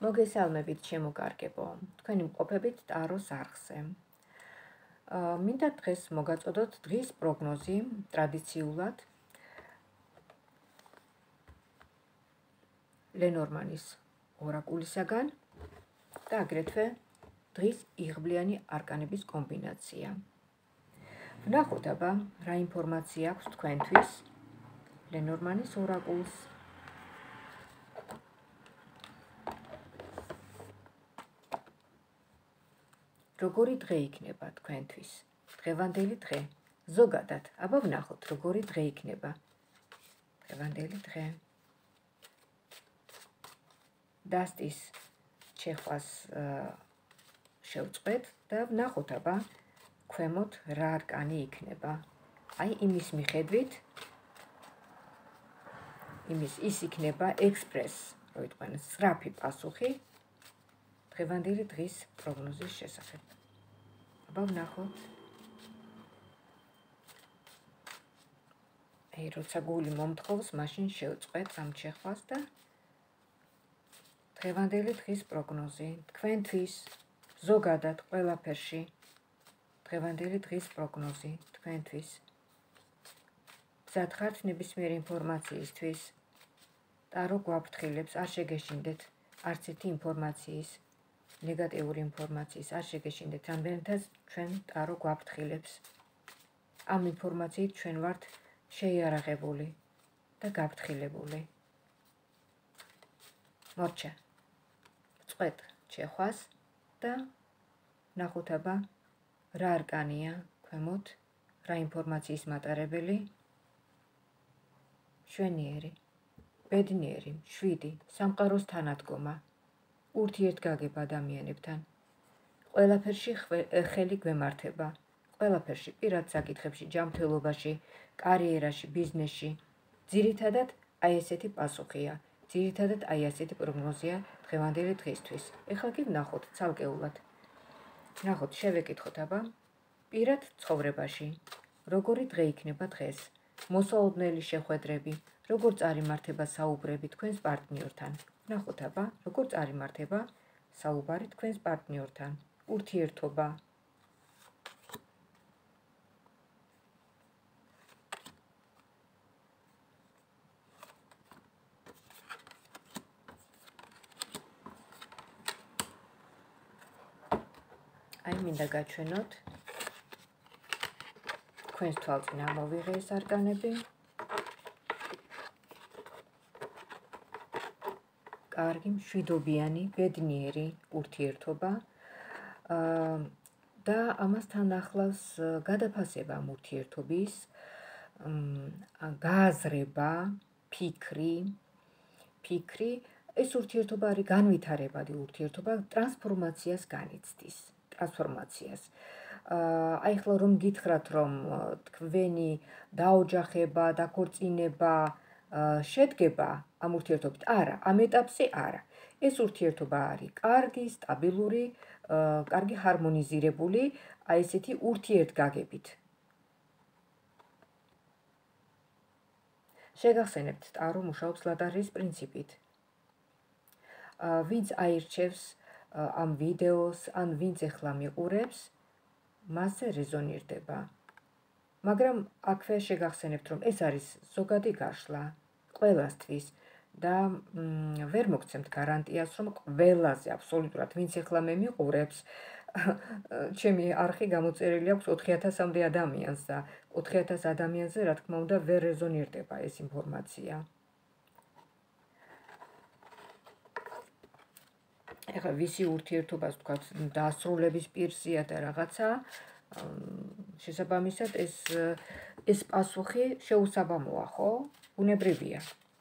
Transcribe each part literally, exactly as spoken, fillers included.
მოგესალმებით შემოკარგებო, თქვენი მყოფებით ტაროს არხზე. მინდა დღეს მოგაწოდოთ დღის პროგნოზი ტრადიციულად ლენორმანის ორაკულისაგან და აგრეთვე დღის იღბლიანი არკანების კომბინაცია. ვნახოთ აბა რა ინფორმაცია აქვს თქვენთვის ლენორმანის ორაკულს. როგორი დღე იქნება თქვენთვის? დღევანდელი დღე. ზოგადად, აბა ვნახოთ როგორი დღე იქნება. დღევანდელი დღე. დასტის ჩეხვას შევწყვეთ და ვნახოთ აბა ქვემოთ რა არკანი იქნება. აი იმის მიხედვით იმის ის იქნება ექსპრეს, რო იტყვიან, სწრაფი პასუხი დღევანდელი დღის პროგნოზის შესახებ. აბა ვნახოთ. აი, როცა გული მომთხოვს, მაშინ შევწყვეთ ამ ჩეხვას და დღევანდელი დღის პროგნოზი თქვენთვის ზოგადად ყველაფერში. დღევანდელი დღის პროგნოზი თქვენთვის. მზად ხართ ნებისმიერ ინფორმაციისთვის? ტარო გვაფრთხილებს, არ შეგეშინდეთ არც ერთი ინფორმაციის, ნეგატიური ინფორმაციის არ შეგეშინდეთ, რამდენადაც ჩვენ ტარო გვაფრთხილებს. ამ ინფორმაციით ჩვენ ვართ შეიარაღებული და გაფრთხილებული. მორჩა. წყვეთ ჩეხვას და ნახოთ აბა რა არკანია ქვემოთ, რა ინფორმაციის მატარებელი. შვენიერი, ბედნიერი, შვიდი, სამყაროს თანადგომა, ურთიერთგაგება ადამიანებთან. ყველაფერში ხელი გვემართება, ყველაფერში, პირად საკითხებში, ჯანმრთელობაში, კარიერაში, ბიზნესში. ძირითადად აი ესეთი პასუხია, ძირითადად აი ესეთი პროგნოზია დღევანდელი დღისთვის. ეხლა კი ვნახოთ ცალკეულად. ვნახოთ, შევეკითხოთ აბა პირად ცხოვრებაში, როგორი დღე იქნება დღეს. მოსაოდნელი შეხვედრები, როგორ წარიმართება საუბრები თქვენს პარტნიორთან. ვნახოთ აბა, როგორ წარიმართება საუბარი თქვენს პარტნიორთან. ურთიერთობა. აი, მინდა გაჩვენოთ თქვენს თვალწინ ამოვიღე ეს არკანები. კარგი, მშვიდობიანი, ბედნიერი ურთიერთობა და ამასთან ახლავს გადაფასება ამ ურთიერთობის, გააზრება, ფიქრი, ფიქრი. ეს ურთიერთობა არის განვითარებადი ურთიერთობა, ტრანსფორმაციას განიცდის, ტრანსფორმაციას. აი ახლა რომ გითხრათ, რომ თქვენი დაოჯახება, დაქორწინება შედგება ამ ურთიერთობით, არა, ამ ეტაპზე არა. ეს ურთიერთობა არის კარგი, სტაბილური, კარგი ჰარმონიზირებული, აი ესეთი ურთიერთგაგებით. შეგახსენებთ, ტარო მუშაობს ლადარის პრინციპით. ვინც აირჩევს ამ ვიდეოს, ან ვინც ეხლა მიყურებს, მასზე რეზონირდება. მაგრამ აქვე შეგახსენებთ, რომ ეს არის ზოგადი გაშლა ყველასთვის და ვერ მოგცემთ გარანტიას, რომ ყველაზე აბსოლუტურად, ვინც ეხლა მე მიყურებს, ჩემი არხი გამოწერილი აქვს ოთხი ათასამდე ადამიანს და ოთხი ათას ადამიანზე, რა თქმა უნდა, ვერ რეზონირდება ეს ინფორმაცია. ეხლა ვისი ურთიერთობას თქვათ დასრულების პირზეა და რაღაცა, შესაბამისად ეს ეს პასუხი შეუსაბამოა, ხო? ბუნებრივია.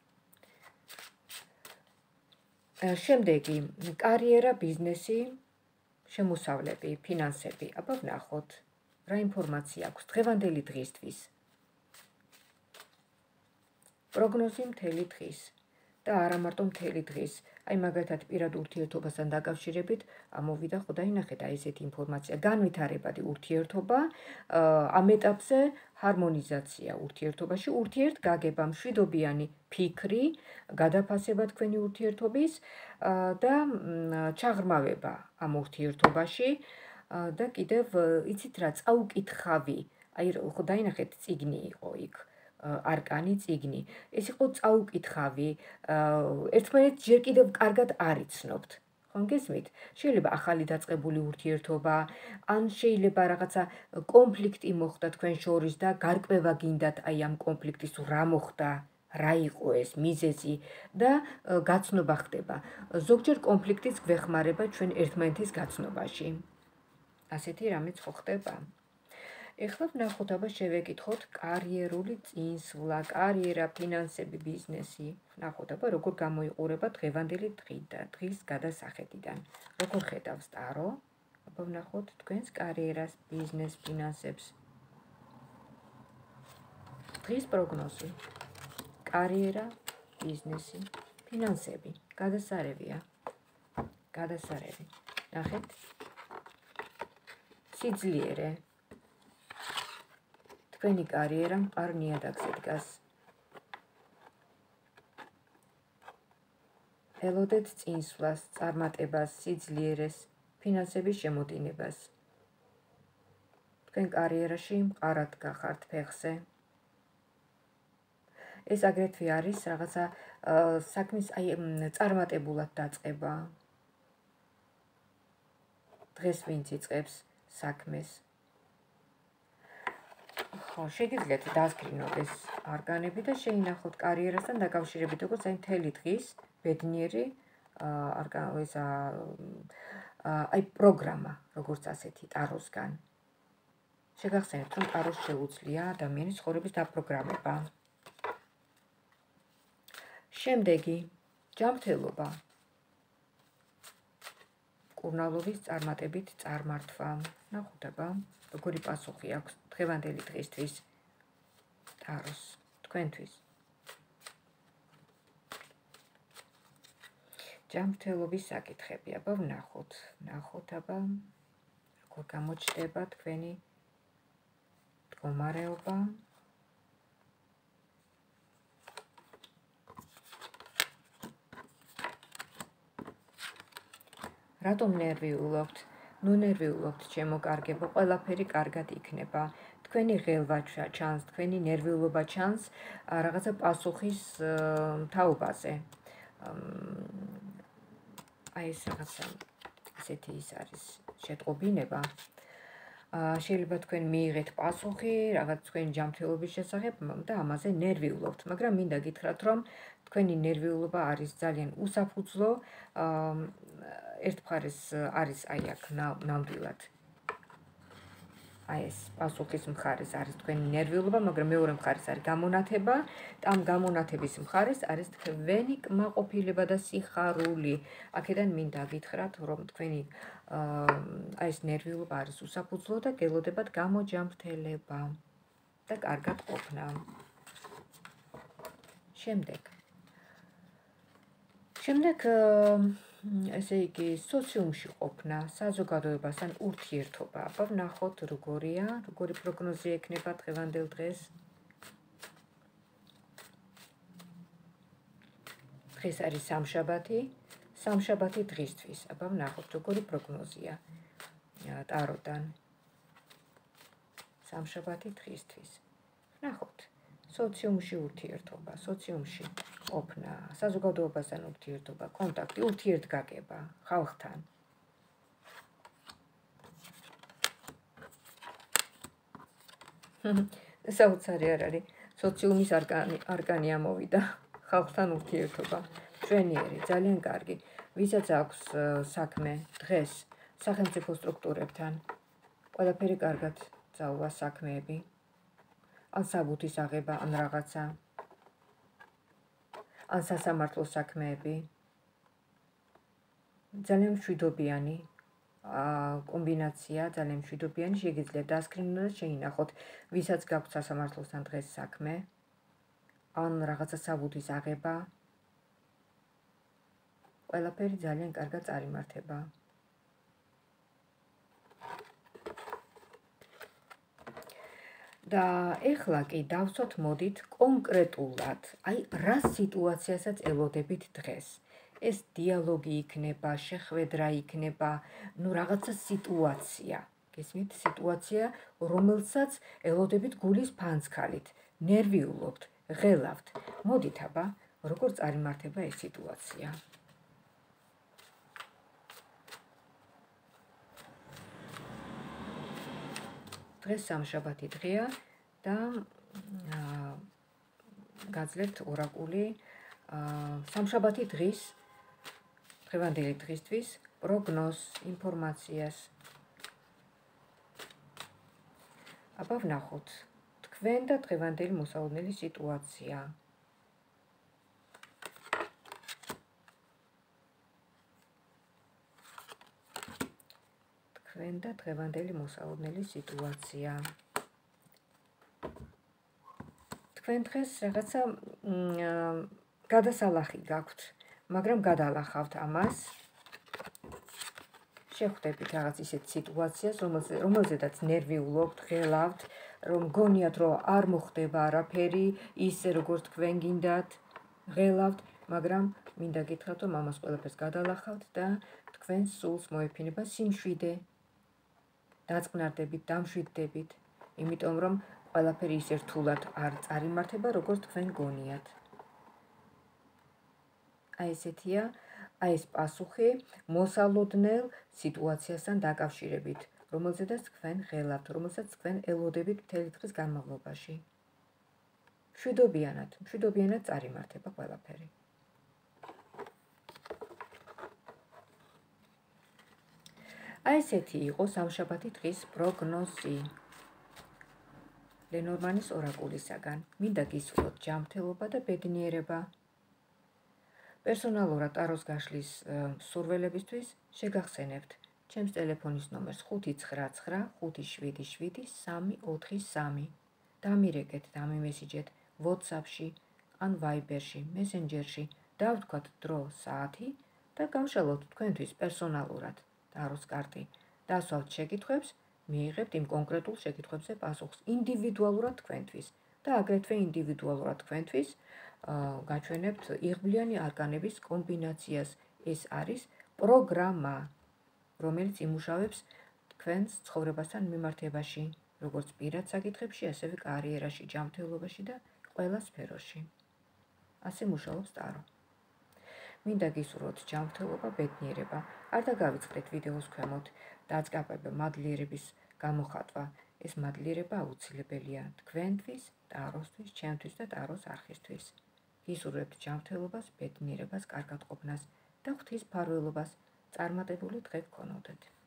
შემდეგი, კარიერა, ბიზნესი, შემოსავლები, ფინანსები. აბა ვნახოთ, რა ინფორმაცია აქვს დღევანდელი დღისთვის. პროგნოზი მთელი დღის. და არა მარტო მთელი დღის. აი მაგალითად პირად ურთიერთობასთან დაკავშირებით ამოვიდა ხო დაინახეთ აი ესეთი ინფორმაცია. განვითარებადი ურთიერთობა, ამ ეტაპზე ჰარმონიზაცია ურთიერთობაში, ურთიერთგაგება, მშვიდობიანი ფიქრი, გადაფასება თქვენი ურთიერთობის და ჩაღრმავება ამ ურთიერთობაში და კიდევ იცით რა წაუკითხავი, აი ხო დაინახეთ წიგნი იყო იქ. არკანი წიგნი. ეს იყო წაუკითხავი, ერთმანეთს ჯერ კიდევ კარგად არ იცნობთ. ხომ გესმით? შეიძლება ახალი დაწყებული ურთიერთობა, ან შეიძლება რაღაცა კონფლიქტი მოხდა თქვენ შორის და გარკვევა გინდათ აი ამ კონფლიქტის რა მოხდა, რა იყო ეს მიზეზი და გაცნობა ხდება. ზოგჯერ კონფლიქტიც გვეხმარება ჩვენ ერთმანეთის გაცნობაში. ასეთი რამეც ხო ხდება? ეხლა ვნახოთ, აბა შევეკითხოთ კარიერული წინსვლა, კარიერა, ფინანსები, ბიზნესი. ვნახოთ, აბა როგორ გამოიყურება დღევანდელი დღის გადასახედიდან. როგორ ხედავს ტარო? აბა ვნახოთ თქვენს კარიერას, ბიზნეს, ფინანსებს. დღის პროგნოზი. კარიერა, ბიზნესი, ფინანსები. გადასარევია. გადასარევი. ნახეთ. სიძლიერე. თქვენი კარიერა მყარ ნიადაგზე დგას. ელოდეთ წინსვლას, წარმატებას, სიძლიერეს, ფინანსების შემოდინებას. თქვენ კარიერაში მყარად გახართ ფეხზე. ეს აგრეთვე არის რაღაცა საქმის აი წარმატებულად დაწყება. დღეს ვინც იწყებს საქმეს. ხო, შეგიძლიათ დასკრინოთ ეს არგანები და შეინახოთ კარიერასთან დაკავშირებით, როგორც აი მთელი დღის ბედნიერი ეს აი პროგრამა, როგორც ასეთი ტაროსგან. შეგახსენებთ, რომ ტაროს შეუძლია ადამიანის ცხოვრების დაპროგრამება. შემდეგი, ჯანმრთელობა. მკურნალობის წარმატებით წარმართვა. ნახოთ აბა, როგორი პასუხი აქვს დღევანდელი დღისთვის ტაროს თქვენთვის. ჯანმრთელობის საკითხები, აბა ვნახოთ, ვნახოთ აბა, როგორ გამოჩნდება თქვენი მდგომარეობა. რატომ ნერვიულობთ? ნუ ნერვიულობთ, ჩემო კარგებო, ყველაფერი კარგად იქნება. თქვენი ღელვა ჩანს, თქვენი ნერვიულობა ჩანს რაღაცა პასუხის თაობაზე. აი ეს რაღაცა ესეთი ის არის შეტყობინება. შეიძლება თქვენ მიიღეთ პასუხი რაღაც თქვენი ჯანმრთელობის შესახებ და ამაზე ნერვიულობთ, მაგრამ მინდა გითხრათ, რომ თქვენი ნერვიულობა არის ძალიან უსაფუძვლო. ერთ მხარეს არის აი აქ ნამდვილად აი ეს პასუხის მხარეს არის თქვენი ნერვიულობა, მაგრამ მეორე მხარეს არის გამონათება და ამ გამონათების მხარეს არის თქვენი კმაყოფილება და სიხარული. აქედან მინდა გითხრათ, რომ თქვენი აი ეს ნერვიულობა არის უსაფუძვლო და გელოდებათ გამოჯანმრთელება და კარგად ყოფნა. შემდეგ. შემდეგ ესე იგი, სოციუმში ყოფნა, საზოგადოებასთან ურთიერთობა. აბა ვნახოთ, როგორია, როგორი პროგნოზი ექნება დღევანდელ დღეს. დღეს არის სამშაბათი, სამშაბათი დღისთვის. აბა ვნახოთ, როგორი პროგნოზია ტაროდან. სამშაბათი დღისთვის. ვნახოთ. სოციუმში ურთიერთობა, სოციუმში ყოფნა, საზოგადოებასთან ურთიერთობა, კონტაქტი, ურთიერთგაგება ხალხთან. საოცარი არ არის, სოციუმის არკანი ამოვიდა, ხალხთან ურთიერთობა, მშვენიერი, ძალიან კარგი. ვისაც აქვს საქმე დღეს სახელმწიფო სტრუქტურებთან, ყველაფერი კარგად წაუვა საქმეები. ან საბუთის აღება, ან რაღაცა, ან სასამართლო საქმეები. ძალიან მშვიდობიანი კომბინაცია, ძალიან მშვიდობიანი, შეგიძლიათ დასკრინოთ და შეინახოთ, ვისაც გაქვთ სასამართლოსთან დღეს საქმე, ან რაღაცა საბუთის აღება, ყველაფერი ძალიან კარგად წარიმართება. და ეხლა კი დავსვათ მოდით კონკრეტულად, აი რა სიტუაციასაც ელოდებით დღეს. ეს დიალოგი იქნება, შეხვედრა იქნება, ну რაღაცა სიტუაცია. გესმით, სიტუაცია, რომელსაც ელოდებით გულის ფანცქალით, ნერვიულობთ, ღელავთ. მოდით აბა, როგორ წარიმართება ეს სიტუაცია. დღეს სამშაბათი დღეა და გაძლევთ ორაკული სამშაბათი დღის დღევანდელი დღისთვის პროგნოზს, ინფორმაციას. აბა ვნახოთ თქვენ და დღევანდელი მოსაოდნელი სიტუაცია. თქვენ და დღევანდელი მოსაოდნელი სიტუაცია. თქვენ დღეს რაღაცა გადასალახი გაქვთ, მაგრამ გადალახავთ ამას. შეხვდებით რაღაც ისეთ სიტუაციას, რომელზედაც ნერვიულობთ, ღელავთ, რომ გონიათ, რომ არ მოხდება არაფერი, ისე როგორც თქვენ გინდათ, ღელავთ, მაგრამ მინდა გითხრათ, რომ ამას ყველაფერს გადალახავთ და თქვენს სულს მოეფინება სიმშვიდე. დაწყნარდებით, დამშვიდდებით, იმიტომ რომ ყველაფერი ისე რთულად არ წარიმართება, როგორც თქვენ გონიათ. აი ესეთია, აი ეს პასუხი მოსალოდნელ სიტუაციასთან დაკავშირებით, რომელზედაც თქვენ ღელავთ, რომელსაც თქვენ ელოდებით მთელი დღის განმავლობაში. მშვიდობიანად, მშვიდობიანად წარიმართება ყველაფერი. აი ესეთი იყო სამშაბათი დღის პროგნოზი. ლენორმანის ორაკულისაგან. მინდა გისურვოთ ჯანმრთელობა და ბედნიერება. პერსონალურად ტაროს გაშლის მსურველებისთვის შეგახსენებთ ჩემს ტელეფონის ნომერს ხუთი ცხრა ცხრა ხუთი შვიდი შვიდი სამი ოთხი სამი. დამირეკეთ, დამიმესიჯეთ WhatsApp-ში ან Viber-ში, Messenger-ში, დავთქვათ დრო, საათი და გავშალოთ თქვენთვის პერსონალურად ტაროს კარტი. დასვალთ შეკითხვებს, მიიღებთ იმ კონკრეტულ შეკითხვებზე პასუხს ინდივიდუალურად თქვენთვის და აგრეთვე ინდივიდუალურად თქვენთვის გაჩვენებთ იღბლიანი არკანების კომბინაციას. ეს არის პროგრამა, რომელიც იმუშავებს თქვენს ცხოვრებასთან მიმართებაში, როგორც პირად საკითხებში, ასევე კარიერაში, ჯანმრთელობაში და ყველა სფეროში. ასე მუშაობს ტარო. მინდა გისურვოთ ჯანმრთელობა, ბედნიერება. არ დაგავიწყდეთ ვიდეოს ქვემოთ დაწყაბება, მადლიერების გამოხატვა. ეს მადლიერება აუცილებელია თქვენთვის, ტაროსთვის, ჩემთვის და ტაროს არხისთვის. გისურვებთ ჯანმრთელობას, ბედნიერებას, კარგად ყოფნას და ღვთის მფარველობას. წარმატებული დღე გქონოდეთ.